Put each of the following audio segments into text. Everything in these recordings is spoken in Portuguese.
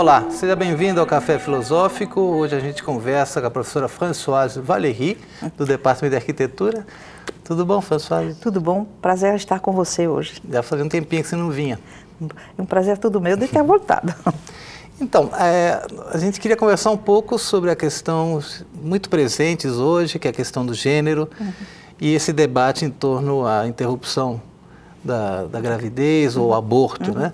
Olá, seja bem-vindo ao Café Filosófico. Hoje a gente conversa com a professora Françoise Valéry, do Departamento de Arquitetura. Tudo bom, Françoise? Tudo bom, prazer estar com você hoje. Já fazia um tempinho que você não vinha. É um prazer todo meu de ter voltado. Então, a gente queria conversar um pouco sobre a questão muito presentes hoje, que é a questão do gênero, e esse debate em torno à interrupção da gravidez ou aborto, né?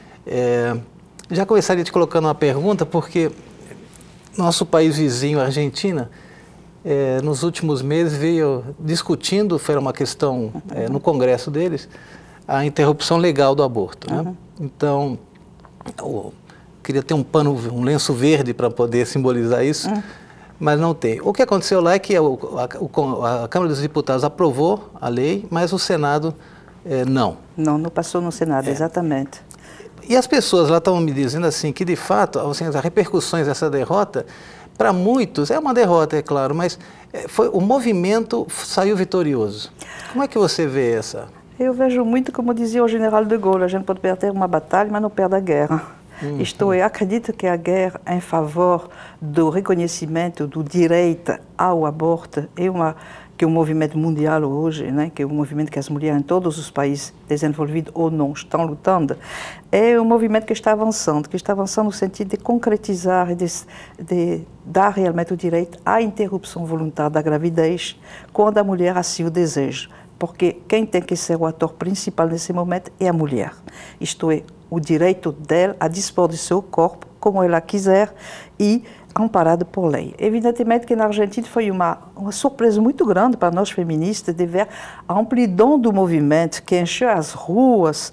Já começaria te colocando uma pergunta, porque nosso país vizinho, a Argentina, nos últimos meses veio discutindo, foi uma questão no Congresso deles, a interrupção legal do aborto, né? Então, queria ter um lenço verde para poder simbolizar isso, mas não tem. O que aconteceu lá é que a Câmara dos Deputados aprovou a lei, mas o Senado não. Não passou no Senado, exatamente. E as pessoas lá estão me dizendo assim, que de fato, assim, as repercussões dessa derrota, para muitos, é uma derrota, é claro, mas o movimento saiu vitorioso. Como é que você vê essa? Eu vejo muito como dizia o general de Gaulle, a gente pode perder uma batalha, mas não perde a guerra. Isto é, acredito que a guerra em favor do reconhecimento do direito ao aborto que é um movimento mundial hoje, né, que é um movimento que as mulheres em todos os países desenvolvidos ou não estão lutando, é um movimento que está avançando no sentido de concretizar e de dar realmente o direito à interrupção voluntária da gravidez quando a mulher assim o deseja. Porque quem tem que ser o ator principal nesse momento é a mulher. Isto é, o direito dela a dispor do seu corpo como ela quiser e amparado por lei. Evidentemente que na Argentina foi uma surpresa muito grande para nós feministas de ver a amplidão do movimento que encheu as ruas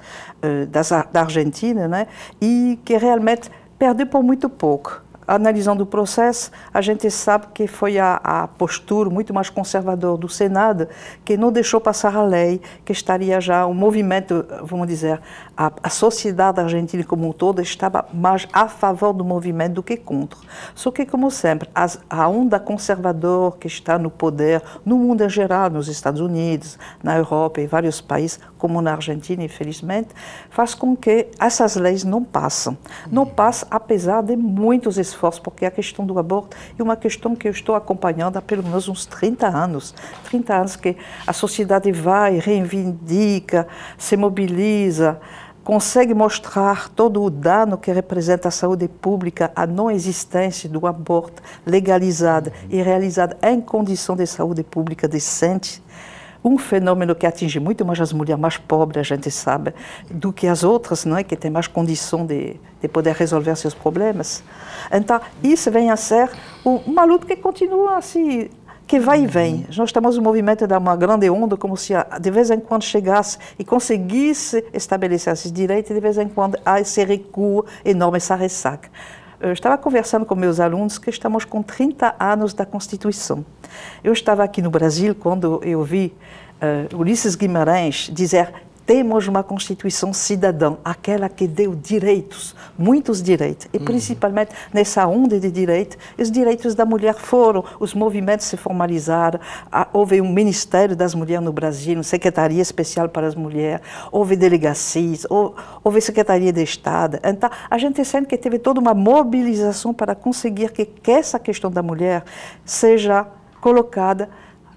da Argentina, né, e que realmente perdeu por muito pouco. Analisando o processo, a gente sabe que foi a postura muito mais conservadora do Senado que não deixou passar a lei, que estaria já um movimento, vamos dizer, a sociedade argentina como um todo estava mais a favor do movimento do que contra. Só que, como sempre, a onda conservadora que está no poder, no mundo em geral, nos Estados Unidos, na Europa e vários países, como na Argentina, infelizmente, faz com que essas leis não passem. Não passam, apesar de muitos esforços, porque a questão do aborto é uma questão que eu estou acompanhando há pelo menos uns 30 anos. 30 anos que a sociedade vai, reivindica, se mobiliza, consegue mostrar todo o dano que representa a saúde pública, a não existência do aborto legalizado e realizado em condição de saúde pública decente. Um fenômeno que atinge muito mais as mulheres mais pobres, a gente sabe, do que as outras, não é? Que têm mais condição de poder resolver seus problemas. Então, isso vem a ser uma luta que continua assim, que vai e vem. Nós estamos no movimento de uma grande onda, como se de vez em quando chegasse e conseguisse estabelecer esses direitos, e de vez em quando há esse recuo enorme, essa ressaca. Eu estava conversando com meus alunos que estamos com 30 anos da Constituição. Eu estava aqui no Brasil quando eu vi Ulisses Guimarães dizer: temos uma Constituição cidadã, aquela que deu direitos, muitos direitos, e principalmente nessa onda de direitos, os direitos da mulher foram, os movimentos se formalizaram, houve um Ministério das Mulheres no Brasil, uma Secretaria Especial para as Mulheres, houve delegacias, houve Secretaria de Estado. Então, a gente sente que teve toda uma mobilização para conseguir que essa questão da mulher seja colocada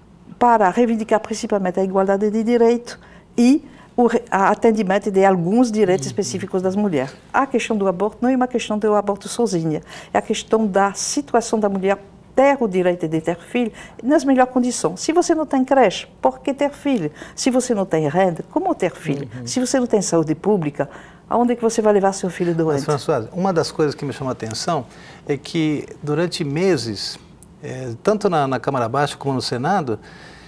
para reivindicar principalmente a igualdade de direito e o atendimento de alguns direitos específicos das mulheres. A questão do aborto não é uma questão do aborto sozinha, é a questão da situação da mulher ter o direito de ter filho nas melhores condições. Se você não tem creche, por que ter filho? Se você não tem renda, como ter filho? Se você não tem saúde pública, aonde é que você vai levar seu filho doente? Mas, Françoise, uma das coisas que me chamou a atenção é que durante meses, tanto na Câmara Baixa como no Senado,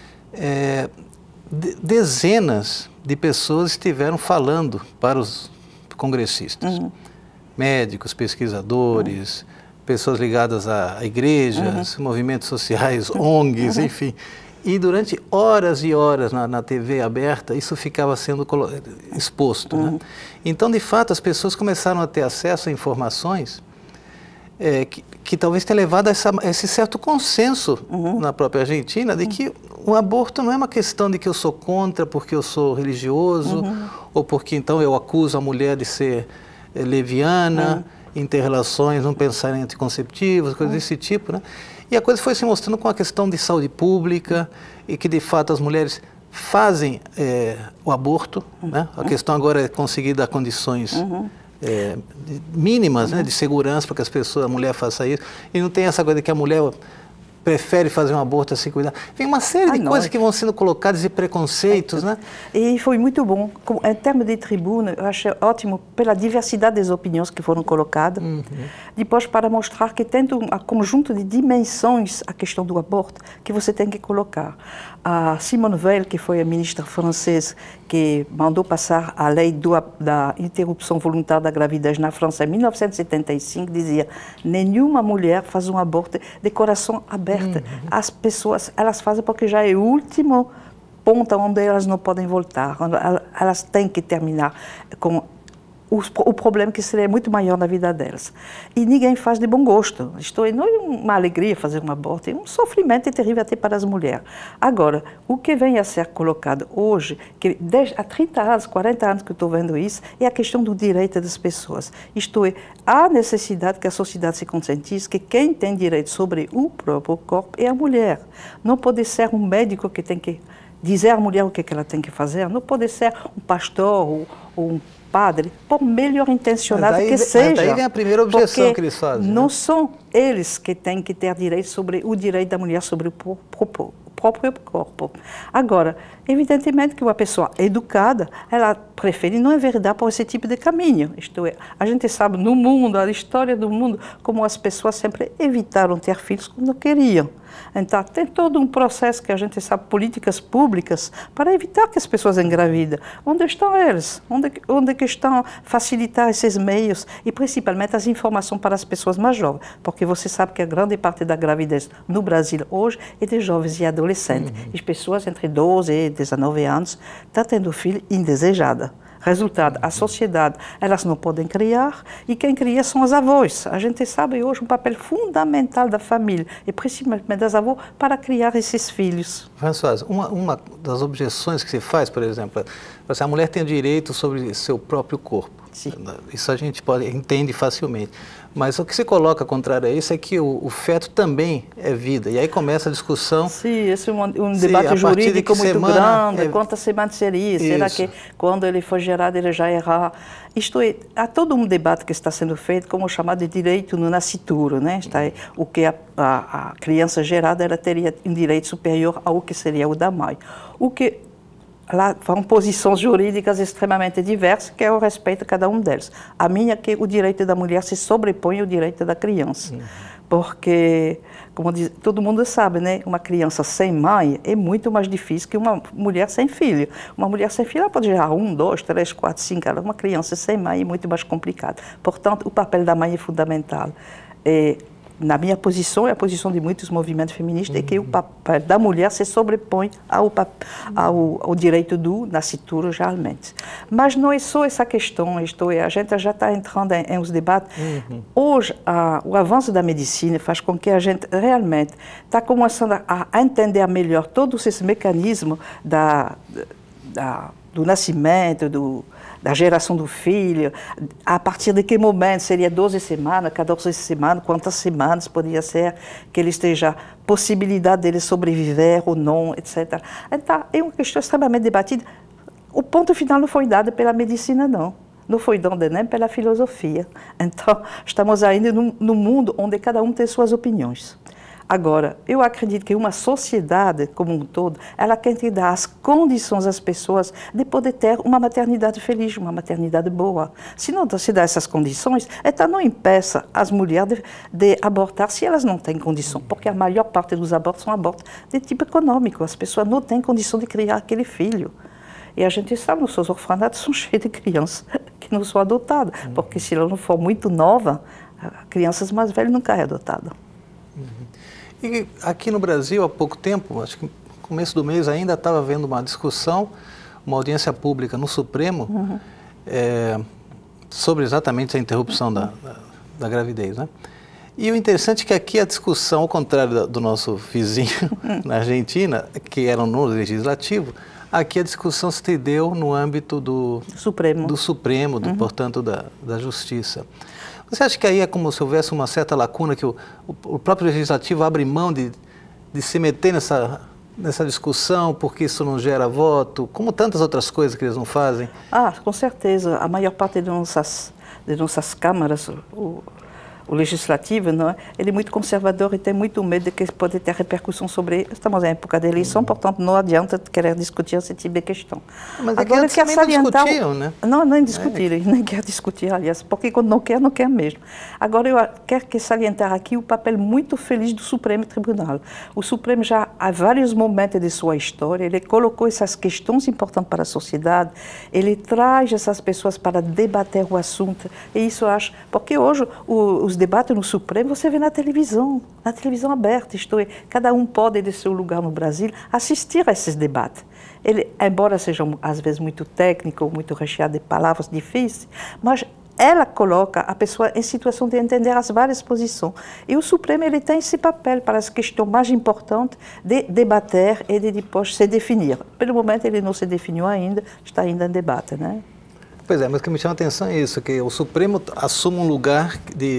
dezenas de pessoas estiveram falando para os congressistas, médicos, pesquisadores, pessoas ligadas a igrejas, movimentos sociais, ONGs, enfim. E durante horas e horas na TV aberta, isso ficava sendo exposto, né? Então, de fato, as pessoas começaram a ter acesso a informações que talvez tenha levado a esse certo consenso na própria Argentina de que o aborto não é uma questão de que eu sou contra porque eu sou religioso ou porque então eu acuso a mulher de ser leviana. em ter relações, não pensar em anticonceptivos, coisas desse tipo, né? E a coisa foi se mostrando com a questão de saúde pública e que, de fato, as mulheres fazem o aborto, né? A questão agora é conseguir dar condições mínimas, né, de segurança para que a mulher faça isso. E não tem essa coisa de que a mulher prefere fazer um aborto assim, cuidar. Tem uma série de coisas que vão sendo colocadas e preconceitos, né? E foi muito bom. Em termos de tribuna, eu achei ótimo pela diversidade das opiniões que foram colocadas. Depois, para mostrar que tem um conjunto de dimensões a questão do aborto que você tem que colocar. A Simone Veil, que foi a ministra francesa que mandou passar a lei da interrupção voluntária da gravidez na França em 1975, dizia: nenhuma mulher faz um aborto de coração aberto. As pessoas, elas fazem porque já é o último ponto onde elas não podem voltar, onde elas têm que terminar com o problema que seria muito maior na vida delas. E ninguém faz de bom gosto. Isto não é uma alegria fazer um aborto, é um sofrimento terrível até para as mulheres. Agora, o que vem a ser colocado hoje, que há 30 anos, 40 anos que eu estou vendo isso, é a questão do direito das pessoas. Isto é, há necessidade que a sociedade se conscientize que quem tem direito sobre o próprio corpo é a mulher. Não pode ser um médico que tem que dizer à mulher o que ela tem que fazer, não pode ser um pastor ou um padre, por melhor intencionado que seja. Daí vem a primeira objeção que eles fazem. Não são eles que têm que ter direito sobre o direito da mulher sobre o próprio corpo. Agora, evidentemente que uma pessoa educada, ela prefere não enveredar por esse tipo de caminho. Isto é, a gente sabe no mundo, a história do mundo, como as pessoas sempre evitaram ter filhos quando queriam. Então, tem todo um processo que a gente sabe, políticas públicas, para evitar que as pessoas engravidem. Onde estão eles? Onde que estão facilitar esses meios e, principalmente, as informações para as pessoas mais jovens? Porque você sabe que a grande parte da gravidez no Brasil hoje é de jovens e adolescentes. As pessoas entre 12 e 19 anos estão tendo filho indesejado. Resultado, a sociedade, elas não podem criar, e quem cria são os avós. A gente sabe hoje um papel fundamental da família, e principalmente das avós, para criar esses filhos. Françoise, uma das objeções que se faz, por exemplo, é a mulher tem direito sobre seu próprio corpo. Sim. Isso a gente entende facilmente. Mas o que se coloca contrário a isso é que o feto também é vida. E aí começa a discussão. Sim, esse é um debate jurídico muito grande. Quantas semanas seria? Isso. Será que quando ele foi gerado ele já errar? Isto é, há todo um debate que está sendo feito como o chamado de direito no nascituro, né? Está aí, o que a criança gerada ela teria um direito superior ao que seria o da mãe. O que lá vão posições jurídicas extremamente diversas, que eu respeito cada um deles. A minha é que o direito da mulher se sobrepõe ao direito da criança. Porque, como diz, todo mundo sabe, né? Uma criança sem mãe é muito mais difícil que uma mulher sem filho. Uma mulher sem filho ela pode gerar 1, 2, 3, 4, 5. Uma criança sem mãe é muito mais complicado. Portanto, o papel da mãe é fundamental. Na minha posição e a posição de muitos movimentos feministas é que o papel da mulher se sobrepõe ao direito do nascituro, geralmente. Mas não é só essa questão, isto é, a gente já está entrando em uns debates. Hoje, o avanço da medicina faz com que a gente realmente está começando a entender melhor todos esses mecanismos do nascimento, da geração do filho, a partir de que momento seria 12 semanas, 14 semanas, quantas semanas poderia ser que ele esteja, possibilidade dele sobreviver ou não, etc. Então, é uma questão extremamente debatida. O ponto final não foi dado pela medicina, não. Não foi dado nem pela filosofia. Então, estamos ainda num mundo onde cada um tem suas opiniões. Agora, eu acredito que uma sociedade como um todo, ela quer dar as condições às pessoas de poder ter uma maternidade feliz, uma maternidade boa. Se não se dá essas condições, então não impeça as mulheres de abortar se elas não têm condição, porque a maior parte dos abortos são abortos de tipo econômico. As pessoas não têm condição de criar aquele filho. E a gente sabe, os seus orfanatos são cheios de crianças que não são adotadas, porque se ela não for muito nova, crianças mais velhas nunca é adotada. E aqui no Brasil, há pouco tempo, acho que no começo do mês ainda estava havendo uma discussão, uma audiência pública no Supremo, sobre exatamente a interrupção da gravidez, né? E o interessante é que aqui a discussão, ao contrário do nosso vizinho na Argentina, que era no legislativo, aqui a discussão se deu no âmbito do Supremo, portanto da Justiça. Você acha que aí é como se houvesse uma certa lacuna, que o próprio legislativo abre mão de se meter nessa discussão, porque isso não gera voto, como tantas outras coisas que eles não fazem? Ah, com certeza. A maior parte de nossas câmaras, o legislativo, não é? Ele é muito conservador e tem muito medo de que pode ter repercussão sobre... Estamos em época de eleição, portanto, não adianta querer discutir esse tipo de questão. Mas agora eles também não discutiam, né? Não, nem discutir, nem quer discutir, aliás, porque quando não quer mesmo. Agora, eu quero salientar aqui o papel muito feliz do Supremo Tribunal. O Supremo já, há vários momentos de sua história, ele colocou essas questões importantes para a sociedade, ele traz essas pessoas para debater o assunto, e isso eu acho... Porque hoje, os debates no Supremo você vê na televisão aberta, isto é, cada um pode, de seu lugar no Brasil, assistir a esses debates. Ele, embora sejam às vezes muito técnico, muito recheado de palavras difíceis, mas ela coloca a pessoa em situação de entender as várias posições. E o Supremo ele tem esse papel para as questões mais importantes de debater e de depois se definir. Pelo momento ele não se definiu ainda, está ainda em debate, né? Pois é, mas o que me chama a atenção é isso, que o Supremo assume um lugar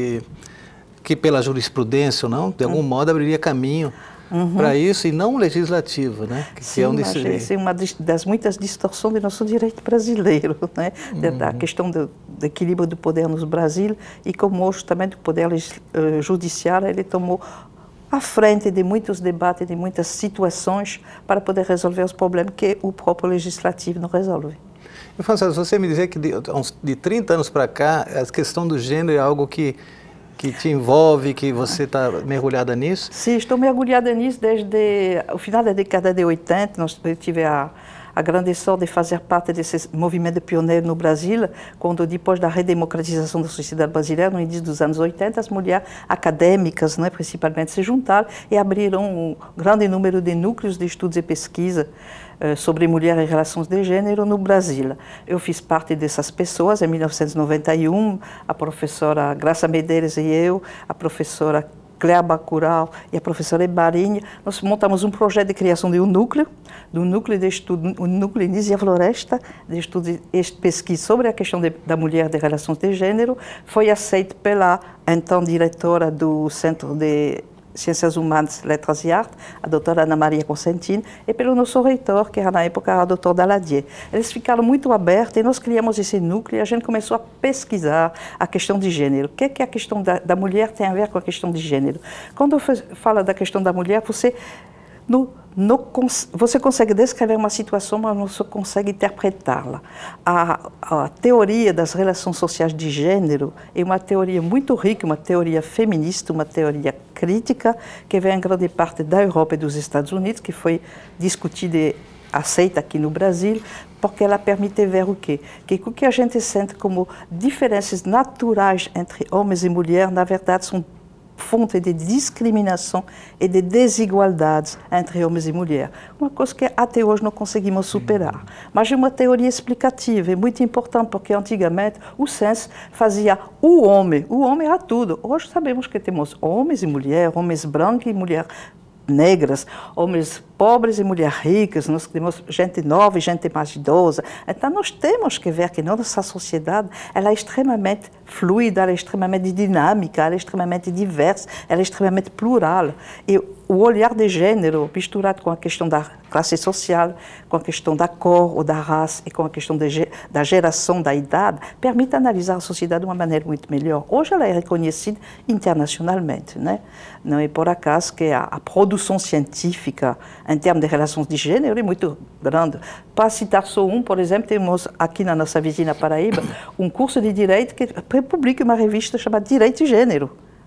que pela jurisprudência ou não, de algum modo abriria caminho para isso, e não o legislativo, né? Sim, essa é uma das muitas distorções do nosso direito brasileiro, né? Da questão do equilíbrio do poder no Brasil, e como hoje também do poder judiciário, ele tomou à frente de muitos debates, de muitas situações, para poder resolver os problemas que o próprio legislativo não resolve. E, Françoise, você me dizia que de 30 anos para cá, a questão do gênero é algo que te envolve, que você está mergulhada nisso? Sim, estou mergulhada nisso desde o final da década de 80. Eu tive a grande sorte de fazer parte desse movimento pioneiro no Brasil, quando depois da redemocratização da sociedade brasileira, no início dos anos 80, as mulheres acadêmicas, né, principalmente, se juntaram e abriram um grande número de núcleos de estudos e pesquisa sobre mulher e relações de gênero no Brasil. Eu fiz parte dessas pessoas em 1991, a professora Graça Medeiros e eu, a professora Cléa Bacurau e a professora Ebarinha, nós montamos um projeto de criação de um núcleo de estudo, o núcleo Nízia Floresta, de estudo e pesquisa sobre a questão da mulher de relações de gênero. Foi aceito pela então diretora do Centro de Ciências Humanas, Letras e Artes, a doutora Ana Maria Constantino, e pelo nosso reitor, que era na época o doutor Daladier. Eles ficaram muito abertos e nós criamos esse núcleo e a gente começou a pesquisar a questão de gênero. O que a questão da mulher tem a ver com a questão de gênero? Quando você fala da questão da mulher, você consegue descrever uma situação, mas não consegue interpretá-la. A teoria das relações sociais de gênero é uma teoria muito rica, uma teoria feminista, uma teoria crítica, que vem em grande parte da Europa e dos Estados Unidos, que foi discutida e aceita aqui no Brasil, porque ela permite ver o quê? Que o que a gente sente como diferenças naturais entre homens e mulheres, na verdade, são fonte de discriminação e de desigualdades entre homens e mulheres. Uma coisa que até hoje não conseguimos superar. Mas é uma teoria explicativa, é muito importante, porque antigamente o censo fazia o homem era tudo. Hoje sabemos que temos homens e mulheres, homens brancos e mulheres negras, homens pobres e mulheres ricas, nós temos gente nova e gente mais idosa. Então, nós temos que ver que nossa sociedade ela é extremamente fluida, ela é extremamente dinâmica, ela é extremamente diversa, ela é extremamente plural. E o olhar de gênero, misturado com a questão da classe social, com a questão da cor ou da raça e com a questão da geração, da idade, permite analisar a sociedade de uma maneira muito melhor. Hoje ela é reconhecida internacionalmente, né? Não é por acaso que a produção científica em termos de relações de gênero é muito grande. Para citar só um, por exemplo, temos aqui na nossa vizinha Paraíba um curso de Direito que publica uma revista chamada Direito e Gênero.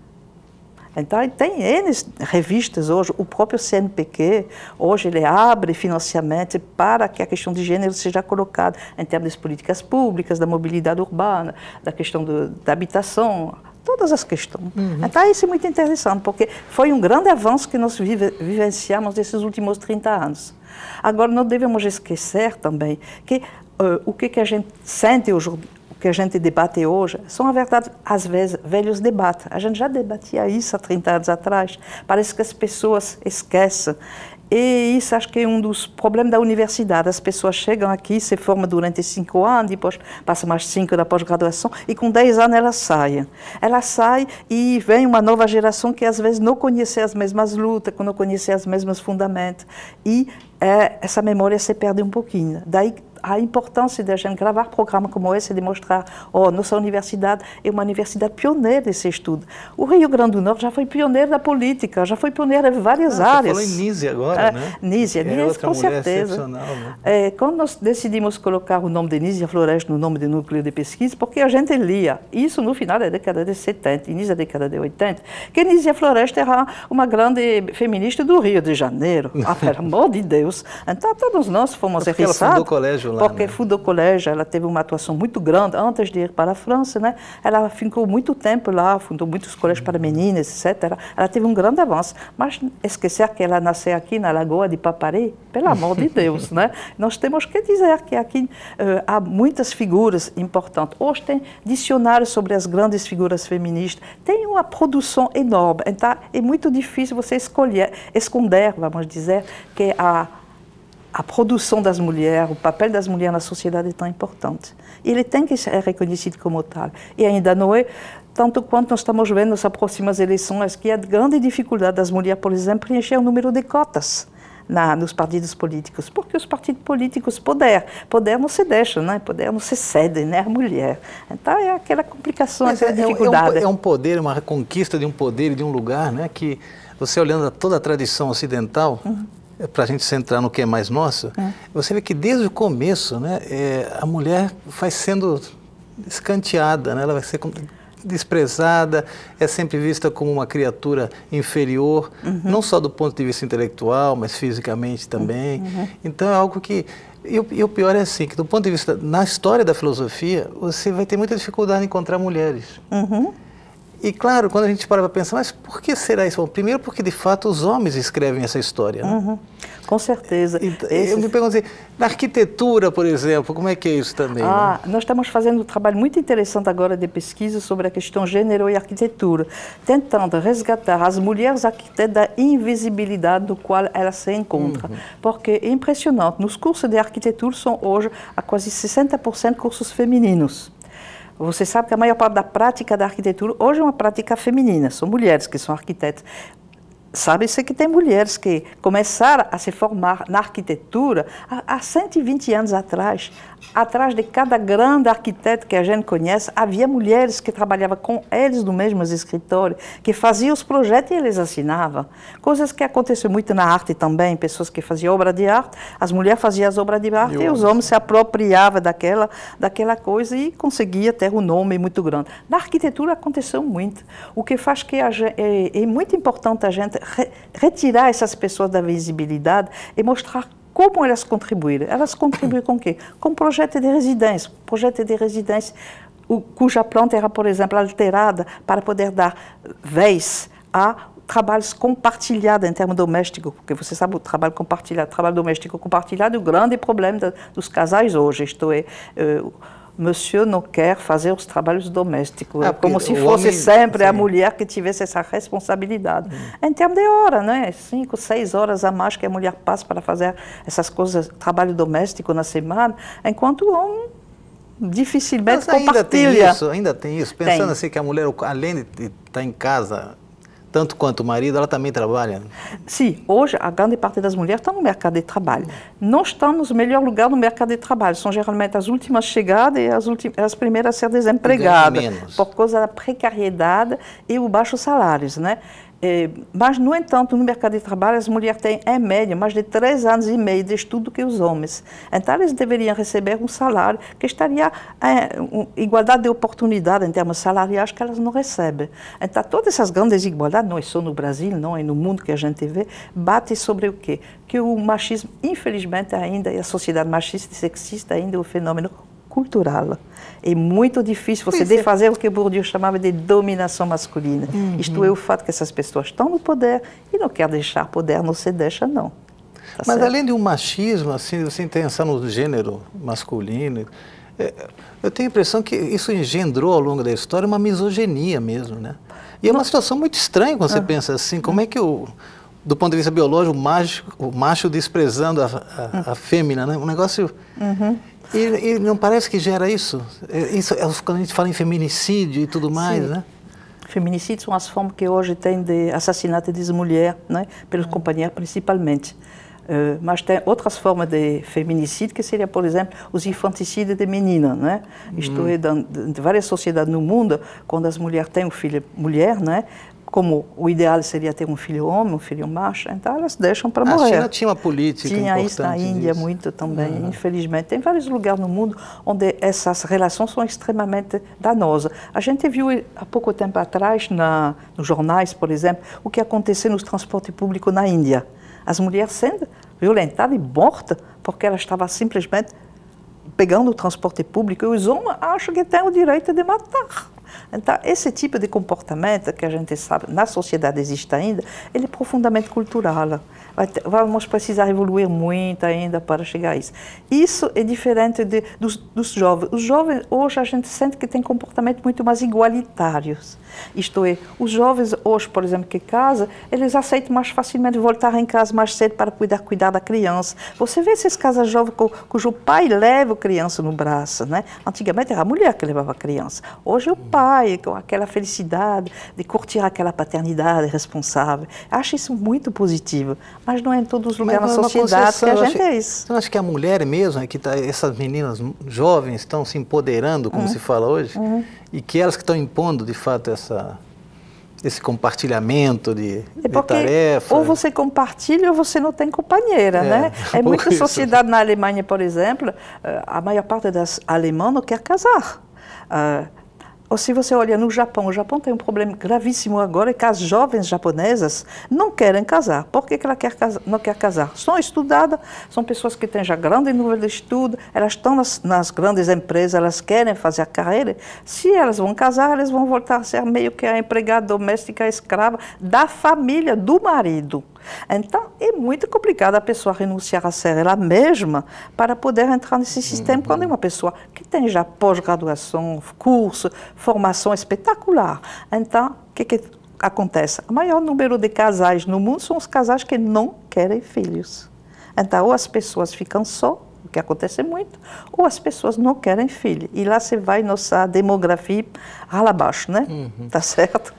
Então, tem N revistas hoje, o próprio CNPq, hoje ele abre financiamento para que a questão de gênero seja colocada em termos das políticas públicas, da mobilidade urbana, da questão da habitação, todas as questões. Então, isso é muito interessante, porque foi um grande avanço que nós vivenciamos nesses últimos 30 anos. Agora, não devemos esquecer também que o que a gente sente hoje, o que a gente debate hoje, são, na verdade, às vezes, velhos debates. A gente já debatia isso há 30 anos atrás. Parece que as pessoas esquecem. E isso acho que é um dos problemas da universidade. As pessoas chegam aqui, se formam durante 5 anos, depois passam mais 5 da pós-graduação, e com 10 anos elas saem. Elas saem e vem uma nova geração que às vezes não conhece as mesmas lutas, que não conhece os mesmos fundamentos. E essa memória se perde um pouquinho. Daí a importância de a gente gravar programas como esse e de mostrar, nossa universidade é uma universidade pioneira desse estudo. O Rio Grande do Norte já foi pioneiro da política, já foi pioneiro em várias áreas. Você falou em Nízia agora, né? Nízia, com certeza. Né? Quando nós decidimos colocar o nome de Nízia Floresta no nome do núcleo de pesquisa, porque a gente lia, isso no final da década de 70, início da década de 80, que Nízia Floresta era uma grande feminista do Rio de Janeiro. Pelo amor de Deus. Então todos nós fomos eriçados. Ela fundou o colégio lá, porque fundou o colégio, ela teve uma atuação muito grande antes de ir para a França, né? Ela ficou muito tempo lá, fundou muitos colégios para meninas, etc. Ela teve um grande avanço, mas esquecer que ela nasceu aqui na Lagoa de Paparé, pelo amor de Deus, né? Nós temos que dizer que aqui há muitas figuras importantes. Hoje tem dicionários sobre as grandes figuras feministas, tem uma produção enorme, então é muito difícil você esconder, vamos dizer, que a produção das mulheres, o papel das mulheres na sociedade é tão importante. Ele tem que ser reconhecido como tal. E ainda não é, tanto quanto nós estamos vendo nas próximas eleições, que há grande dificuldade das mulheres, por exemplo, preencher o número de cotas nos partidos políticos, porque os partidos políticos, poder não se deixa, né? Poder não se cede, né? A mulher. Então é aquela complicação, aquela dificuldade. É um poder, uma reconquista de um poder e de um lugar, né? Que você olhando toda a tradição ocidental, para a gente centrar no que é mais nosso, você vê que desde o começo, né, a mulher vai sendo escanteada, né, ela vai ser desprezada, é sempre vista como uma criatura inferior, não só do ponto de vista intelectual, mas fisicamente também. Então é algo que... E o pior é assim, que do ponto de vista, na história da filosofia, você vai ter muita dificuldade em encontrar mulheres. E claro, quando a gente para pensar, mas por que será isso? Bom, primeiro porque de fato os homens escrevem essa história. Né? Com certeza. Eu me pergunto assim, na arquitetura, por exemplo, como é que é isso também? Né? Nós estamos fazendo um trabalho muito interessante agora de pesquisa sobre a questão gênero e arquitetura, tentando resgatar as mulheres arquitetas da invisibilidade do qual elas se encontram. Porque é impressionante, nos cursos de arquitetura são hoje a quase 60% cursos femininos. Você sabe que a maior parte da prática da arquitetura hoje é uma prática feminina, são mulheres que são arquitetas. Sabe-se que tem mulheres que começaram a se formar na arquitetura há 120 anos atrás. Atrás de cada grande arquiteto que a gente conhece, havia mulheres que trabalhavam com eles no mesmo escritório, que faziam os projetos e eles assinavam. Coisas que acontecem muito na arte também, pessoas que faziam obra de arte, as mulheres faziam as obras de arte e os homens se apropriavam daquela coisa e conseguiam ter um nome muito grande. Na arquitetura aconteceu muito, o que faz que é muito importante a gente retirar essas pessoas da visibilidade e mostrar como elas contribuíram. Elas contribuem com o quê? Com projeto de residência. Projeto de residência cuja planta era, por exemplo, alterada para poder dar vez a trabalhos compartilhados em termos domésticos, porque você sabe o trabalho compartilhado, trabalho doméstico compartilhado, o grande problema dos casais hoje, isto é, Monsieur não quer fazer os trabalhos domésticos, como se fosse sempre a mulher que tivesse essa responsabilidade. Em termos de hora, né? 5, 6 horas a mais que a mulher passa para fazer essas coisas, trabalho doméstico na semana, enquanto o homem dificilmente compartilha. Ainda tem isso, pensando assim que a mulher, além de estar em casa, tanto quanto o marido, ela também trabalha? Sim, hoje a grande parte das mulheres está no mercado de trabalho. Não estamos no melhor lugar no mercado de trabalho. São geralmente as últimas chegadas e as primeiras a ser desempregadas, por causa da precariedade e os baixos salários, né? Mas, no entanto, no mercado de trabalho, as mulheres têm, em média, mais de 3 anos e meio de estudo que os homens. Então, eles deveriam receber um salário que estaria em igualdade de oportunidade em termos salariais que elas não recebem. Então, todas essas grandes desigualdades, não é só no Brasil, não é no mundo que a gente vê, batem sobre o quê? Que o machismo, infelizmente, ainda, e a sociedade machista e sexista ainda é um fenômeno cultural. É muito difícil você desfazer o que Bourdieu chamava de dominação masculina. Isto é o fato que essas pessoas estão no poder e não querem deixar poder, não se deixa, não. Mas certo? Além de um machismo, assim, você pensar no gênero masculino, eu tenho a impressão que isso engendrou ao longo da história uma misoginia mesmo, né? E é uma situação muito estranha quando você pensa assim, como é que o do ponto de vista biológico, o macho desprezando a fêmea, né? Um negócio... E não parece que gera isso? Isso quando a gente fala em feminicídio e tudo mais, Sim. né? Feminicídios são as formas que hoje tem de assassinato das mulheres, né? Pelos companheiros principalmente. Mas tem outras formas de feminicídio, que seria, por exemplo, os infanticídios de meninas, né? Isto é, em várias sociedades no mundo, quando as mulheres têm um filho mulher, né? Como o ideal seria ter um filho homem, um filho macho, então elas deixam para morrer. A China tinha uma política Tinha importante isso na Índia disso. muito também, infelizmente. Tem vários lugares no mundo onde essas relações são extremamente danosas. A gente viu há pouco tempo atrás, nos jornais, por exemplo, o que aconteceu nos transportes públicos na Índia. As mulheres sendo violentadas e mortas porque elas estavam simplesmente pegando o transporte público e os homens acham que têm o direito de matar. Então, esse tipo de comportamento que a gente sabe na sociedade existe ainda, ele é profundamente cultural. Vamos precisar evoluir muito ainda para chegar a isso. Isso é diferente dos jovens. Os jovens, hoje, a gente sente que têm comportamentos muito mais igualitários. Isto é, os jovens hoje, por exemplo, que casam, eles aceitam mais facilmente voltar em casa mais cedo para cuidar da criança. Você vê esses casais jovens cujo pai leva a criança no braço, né? Antigamente era a mulher que levava a criança. Hoje é o pai, com aquela felicidade de curtir aquela paternidade responsável. Acho isso muito positivo. Mas não é em todos os lugares na sociedade que a gente é isso. Eu acho que a mulher mesmo, é que essas meninas jovens estão se empoderando, como se fala hoje, e que elas que estão impondo, de fato, esse compartilhamento de tarefa. Ou você compartilha ou você não tem companheira, né? É muita sociedade na Alemanha, por exemplo, a maior parte das alemãs não quer casar. Ou se você olha no Japão, o Japão tem um problema gravíssimo agora, é que as jovens japonesas não querem casar. Por que ela não quer casar? São estudadas, são pessoas que têm já grande nível de estudo, elas estão nas grandes empresas, elas querem fazer a carreira. Se elas vão casar, elas vão voltar a ser meio que a empregada doméstica, a escrava da família, do marido. Então, é muito complicado a pessoa renunciar a ser ela mesma para poder entrar nesse sistema quando é uma pessoa que tem já pós-graduação, curso, formação espetacular. Então, o que acontece? O maior número de casais no mundo são os casais que não querem filhos. Então, ou as pessoas ficam só, o que acontece muito, ou as pessoas não querem filho. E lá você vai nossa demografia rala abaixo, né? Tá certo?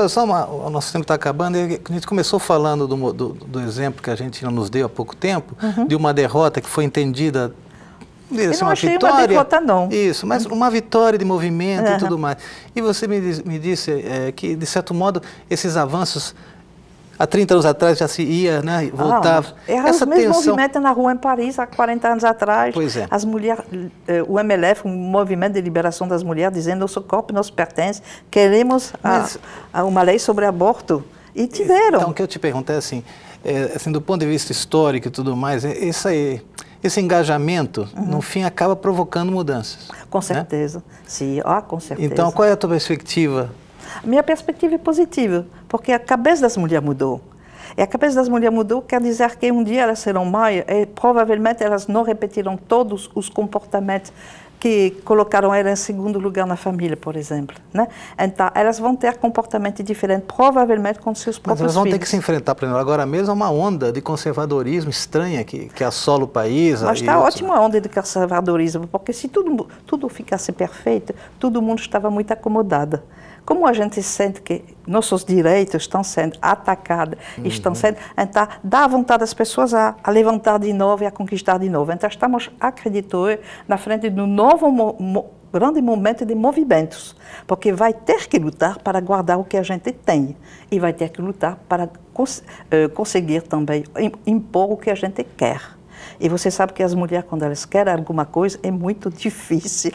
O nosso tempo está acabando, e a gente começou falando do exemplo que a Argentina nos deu há pouco tempo, de uma derrota que foi entendida, eu não achei uma derrota, não. Isso, mas uma vitória de movimento e tudo mais. E você me disse que, de certo modo, esses avanços, há 30 anos atrás já se ia, né, voltava. Era o mesmo movimento na rua em Paris, há 40 anos atrás. Pois é. As mulheres, o MLF, um movimento de liberação das mulheres, dizendo nosso corpo nos pertence, queremos uma lei sobre aborto. E tiveram. Então, o que eu te pergunto é assim, do ponto de vista histórico e tudo mais, esse engajamento, no fim, acaba provocando mudanças. Com certeza, né? Sim, com certeza. Então, qual é a tua perspectiva? A minha perspectiva é positiva, porque a cabeça das mulheres mudou. E a cabeça das mulheres mudou quer dizer que um dia elas serão mães e provavelmente elas não repetirão todos os comportamentos que colocaram ela em segundo lugar na família, por exemplo, né? Então, elas vão ter comportamento diferente, provavelmente com seus próprios filhos. Mas elas vão ter que se enfrentar, por exemplo, agora mesmo a uma onda de conservadorismo estranha que assola o país. Mas está ótima a onda de conservadorismo, porque se tudo ficasse perfeito, todo mundo estava muito acomodado. Como a gente sente que nossos direitos estão sendo atacados, estão sendo, então dá vontade às pessoas a levantar de novo e a conquistar de novo. Então estamos, acredito eu, na frente de um novo grande momento de movimentos, porque vai ter que lutar para guardar o que a gente tem e vai ter que lutar para conseguir também impor o que a gente quer. E você sabe que as mulheres, quando elas querem alguma coisa, é muito difícil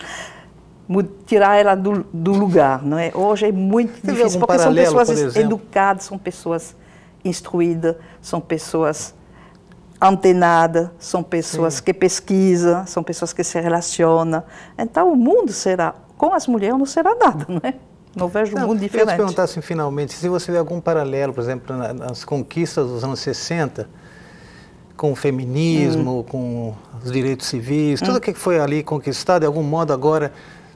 tirar ela do lugar, não é? Hoje é muito difícil, porque são pessoas educadas, são pessoas instruídas, são pessoas antenadas, são pessoas que pesquisam, são pessoas que se relacionam. Então, o mundo será, com as mulheres não será nada, não é? Não vejo um mundo diferente. Eu ia te perguntar assim, finalmente, se você vê algum paralelo, por exemplo, nas conquistas dos anos 60, com o feminismo, com os direitos civis, tudo o que foi ali conquistado, de algum modo agora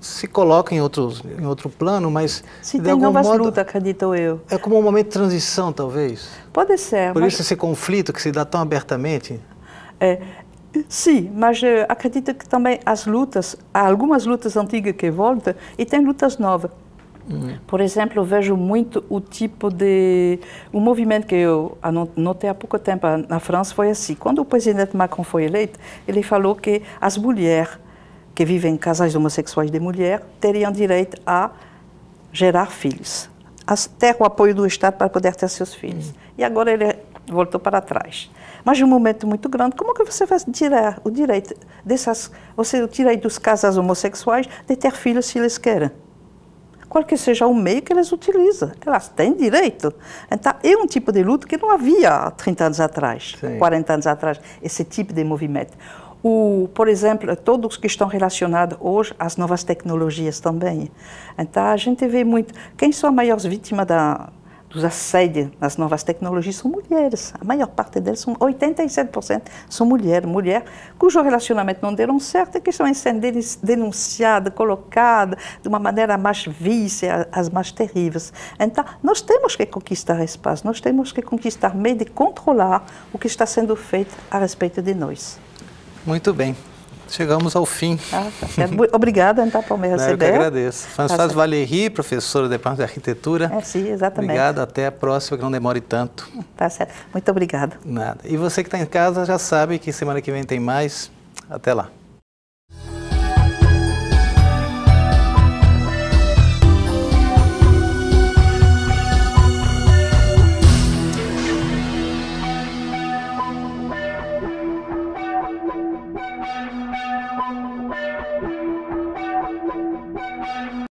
se coloca em outro plano, mas Se de tem algum novas modo lutas, acredito eu. é como um momento de transição, talvez. Pode ser. Por mas... isso esse conflito que se dá tão abertamente. Sim, mas acredito que também há algumas lutas antigas que voltam e tem lutas novas. Por exemplo, eu vejo muito o movimento que eu notei há pouco tempo na França foi assim. Quando o presidente Macron foi eleito, ele falou que as mulheres que vivem em casais homossexuais de mulher teriam direito a gerar filhos, a ter o apoio do Estado para poder ter seus filhos. E agora ele voltou para trás. Mas um momento muito grande, como que você vai tirar o direito o direito dos casais homossexuais de ter filhos se eles querem? Qual que seja o meio que eles utilizam, elas têm direito. Então, é um tipo de luta que não havia há 30 anos atrás, Sim. 40 anos atrás, esse tipo de movimento. Por exemplo, todos que estão relacionados hoje às novas tecnologias também. Então, a gente vê muito. Quem são as maiores vítimas dos assédios nas novas tecnologias são mulheres. A maior parte deles, 87%, são mulheres cujo relacionamento não deram certo e que estão sendo denunciadas, colocadas de uma maneira mais vícia, as mais terríveis. Então, nós temos que conquistar espaço, nós temos que conquistar meio de controlar o que está sendo feito a respeito de nós. Muito bem. Chegamos ao fim. Tá certo. Obrigada, então, por me receber. Eu que agradeço. Françoise Valéry, professora do Departamento de Arquitetura. Sim, exatamente. Obrigado, até a próxima, que não demore tanto. Tá certo. Muito obrigada. Nada. E você que está em casa já sabe que semana que vem tem mais. Até lá.